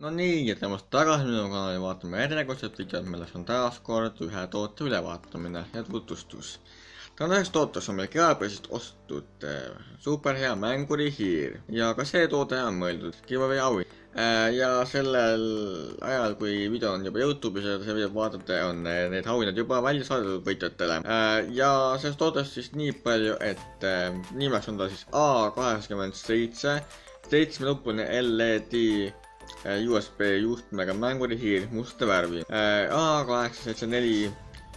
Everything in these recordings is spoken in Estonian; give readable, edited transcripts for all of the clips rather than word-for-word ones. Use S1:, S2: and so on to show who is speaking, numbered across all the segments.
S1: No nii, ja temast tagasi minu kanali vaatame järjekordset videot, milleks on taas kord ühe toote ülevaatamine ja tutvustus. Tänaseks tooteks on meil Gearbestist ostetud superhea mängurihiir ja ka see toode on mõeldud giveaway auhind. Ja sellel ajal, kui video on juba YouTube'is ja see video vaatate, on need auhinnad juba välja saadetud võitjatele. Ja sellest tootest siis nii palju, et nimeks on ta siis A87 7-nuppuline LED USB juhtmega mängurihiir musta värvi. A874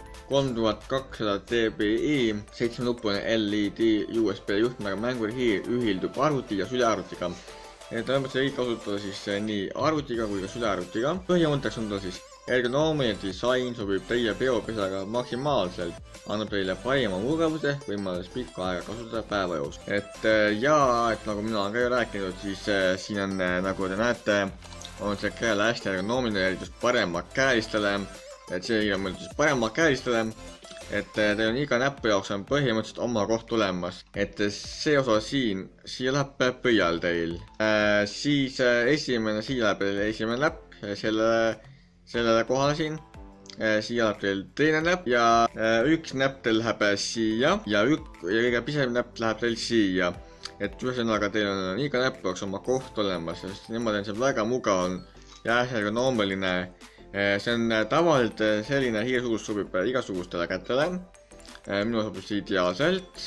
S1: 3200 dpi 7-nuppuline LED USB juhtmega mängurihiir ühildub arvuti ja sülearvutiga. Ta võimalik kasutada siis nii arvutiga kui ka sülearvutiga. Põhimõtteks on ta siis ergonoomiline disain, sobib teie peopesaga maksimaalselt, annab teile parima mugavuse, võimalus pikka aega kasutada päeva jooksul. Et nagu mina olen ka ju rääkinud, siis siin on, nagu te näete, on see käele hästi ergonoomiline, eriti paremakäelistele. Et see on mõeldud siis paremakäelistele, et teil on iga näpu jaoks on põhimõtteliselt oma koht olemas. Et see osa siia läheb pöial teil. Siis siia läheb esimene näpp, sellele kohale siin. Siia läheb teil teine näpp ja üks näpp teil läheb siia ja kõige pisem näpp läheb teil siia. Et ühesõnaga teil on iga näpp jaoks oma koht olemas, sest niimoodi on see väga mugav on ja ergonoomiline. See on tavaliselt selline hiirsuus sobib igasugustele kätele. Minu sobib see ideaalselt.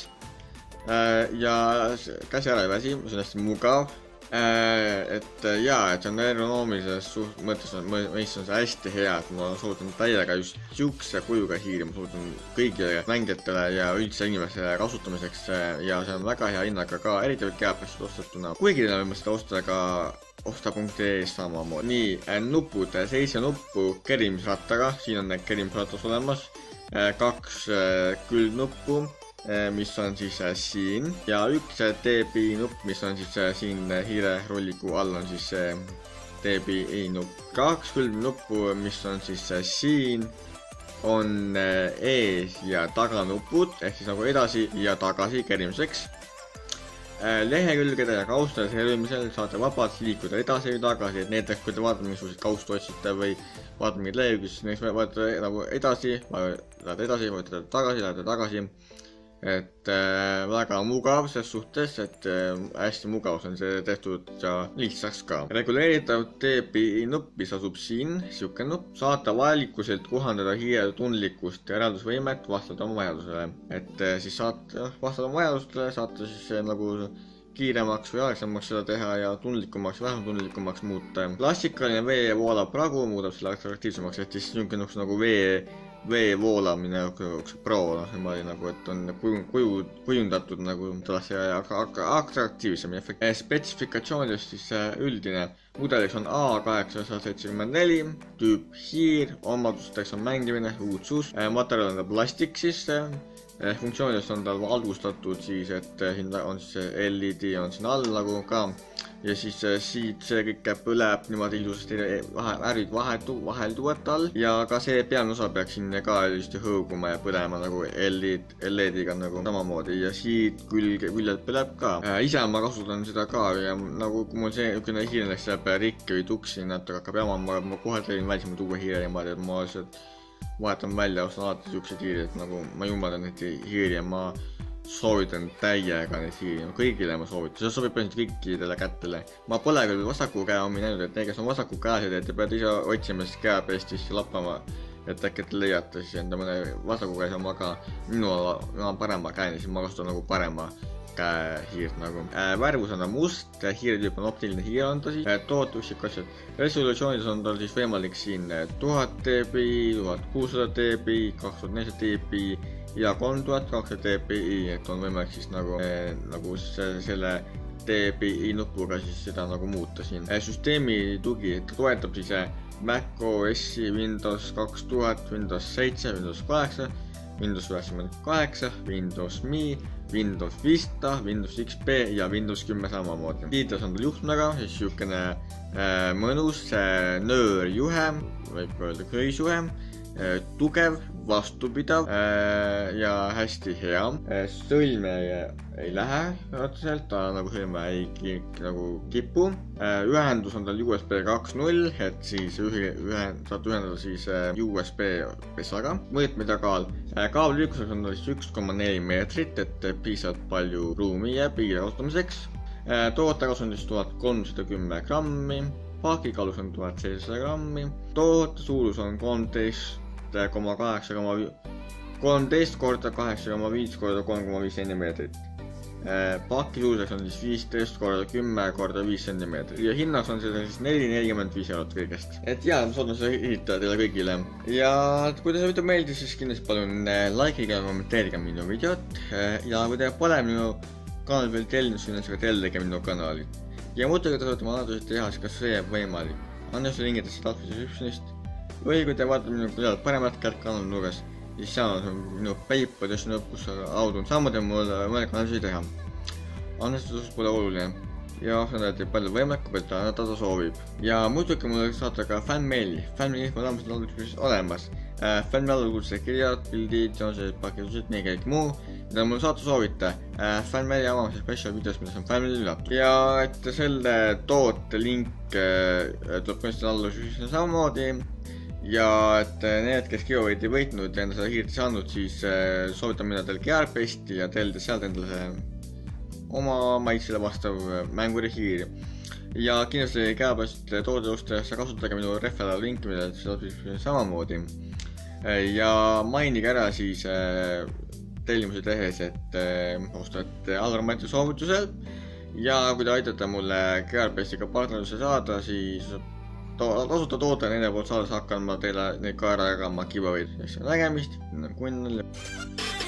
S1: Ja käsi ära ei väsi, see on hästi mugav. Et see on ergonoomilises mõttes meist on see hästi hea, et ma soovitan täiega just siukse kujuga hiiri, ma soovitan kõigile mängijatele ja üldse inimestele kasutamiseks ja see on väga hea hinnaga ka eriti Gearbestist ostetuna. Kuigi teile võime seda osta ka osta.ee samamoodi. Nii, nupud, 7 nuppu kerimisrattaga, siin on need kerimisrattas olemas, 2 külgnuppu, mis on siis siin ja üks DPI nupp, mis on siis siin hiirerolliku all on siis DPI nupp. 2 külgnuppu, mis on siis siin, on ees ja taganupud ehk siis nagu edasi ja tagasi kerimiseks. Lehekülgede ja kaustade servimisel saate vabalt liikuda edasi või tagasi, et näiteks kui te vaatate mingisuguseid kaustu otsite või vaatate mingid lehekülgi, siis näiteks vaatate nagu edasi, lähete edasi, lähete tagasi. Et väga mugav ses suhtes, et hästi mugav on see tehtud ja lihtsaks ka. Reguleeritav DPI nupp, mis asub siin, siuke nupp, saate valikuselt kohandada hiire tundlikkust ja eraldusvõimet vastavalt oma vajadusele. Et siis saate vastavalt oma vajadusele, saate siis nagu kiiremaks või aegsemaks seda teha ja tundlikumaks, vähem tundlikumaks muuta. Klassikaline vee voolav pragu muudab selle atraktiivsemaks, et siis niisugune nagu vee voolamine, pro, niimoodi nagu, et on kujundatud nagu tällasse atraktiivsem efekt. Spetsifikatsioonidest siis üldine. Mudeliks on A874, tüüp hiir, omadusteks on mängimine, uudsus, materjal on plastik siis. Funktsioonidest on tal valgustatud siis, et siin on siis LED on siin all nagu ka ja siis siit see kõik põleb niimoodi ilusasti värvid vahelduvad tal ja ka see peamine osa peaks siin ka ilusti hõõguma ja põlema nagu LED-iga nagu samamoodi ja siit küljelt põleb ka. Ise ma kasutan seda ka ja nagu kui mul see ükene hiir läks läheb rikki või tuksi natuke hakkab jamama, ma kohe tegin välisema tuua hiire niimoodi, et ma lihtsalt vahetan välja, ostan alati siukseid hiiri, et nagu ma jumadan neid hiiri ja ma soovitan täiega neid hiiri, kõigile ma soovitan, see sobib põhimõtteliselt kõikidele kätele. Ma pole küll vasaku käe omi näinud, et need, kes on vasaku käesed, et te peate ise otsima siis Gearbestist ja lappama, et äkki te leiate siis enda mõne vasaku käes oma, aga minul on parema käeni, siis ma kasutan nagu parema käehiirt nagu. Värvus on ta must, hiiretüüp on optiline hiir on ta siis, tootusik asjad. Resolutsioonis on tal siis võimalik siin 1000 dpi, 1600 dpi, 2400 dpi ja 3200 dpi, et on võimalik siis nagu selle DPI nupuga siis seda nagu muuta siin. Süsteemi tugi, et toetab siis Mac OS-i, Windows 2000, Windows 7, Windows 8, Windows 98, Windows Me, Windows Vista, Windows XP ja Windows 10 samamoodi. Kiitos on tal juhtmega, siis siukene mõnus nöörjuhe, võib öelda köisjuhe, tugev, vastupidav ja hästi hea. Sõlme ei lähe otseselt, ta nagu sõlme ei kipu. Ühendus on tal USB 2.0, et siis saad ühendada siis USB pesaga. Mõõtmetaakaal. Kaabli liikluseks on tal siis 1,4 meetrit, et piisavalt palju ruumi jääb piiri kasutamiseks. Tootekasvundis 1310 grammi, pakikaalus on 1700 grammi, toote suurus on 13 korda 8,5 korda 3,5 centimeetrit. Paki suuruseks on siis 15 korda 10 korda 5 centimeetrit ja hinnaks on seda siis 4,45 eurot kõigest. Et jaa, ma soodan seda esitada teile kõigile. Ja kui teile video meeldis, siis kindlasti palun likeige ja kommenteerige minu videot. Ja kui teile pole minu kanal veel tellinud, siis ka tellige minu kanali. Ja muidugi te saate analüüsid teha, kas see jääb võimalik. Anna see lingidesse descriptionist. Või kui te vaatate minu kanal paremat kärt kanali nurgas, siis seal on minu PayPal just nõpp, kus audun samuti mulle mõne kanalisi teha. Annestus pole oluline. Ja see on teil palju võimalik, kui ta soovib. Ja muidugi mulle saate ka fanmaili. Fanmaili info on olemas. Fanmail kuulse kirjad, pildid, joonseid, pakitused, nii kõik muu. Mida mulle saate soovite. Fanmaili avamise special videos, mida on fanmaili üle. Ja et selle toote link tuleb põhimõtteliselt alla samamoodi. Ja et need, kes giveaway'd ei võitnud ja enda seda hiirti saanud, siis soovitan minna teil Gearbesti ja tellida sealt endale oma maitsele vastav mänguri hiir. Ja kindlasti Gearbest toodetustesse kasutage minu referral linki, mida samamoodi. Ja mainige ära siis tellimusi tehes, et ostate Alramati soovitusel. Ja kui te aitate mulle Gearbestiga partnerluse saada, siis tasuta toote nende poolt saades hakkan ma teile neid ka ära jagama giveaway'd. Nägemist, Kunn.